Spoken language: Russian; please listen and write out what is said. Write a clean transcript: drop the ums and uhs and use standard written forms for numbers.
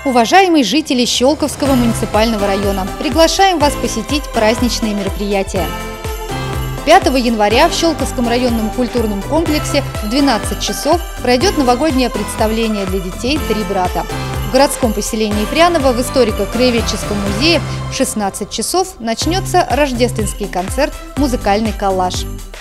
Уважаемые жители Щелковского муниципального района, приглашаем вас посетить праздничные мероприятия. 5 января в Щелковском районном культурном комплексе в 12 часов пройдет новогоднее представление для детей «Три брата». В городском поселении Пряново в историко-краеведческом музее в 16 часов начнется рождественский концерт «Музыкальный коллаж».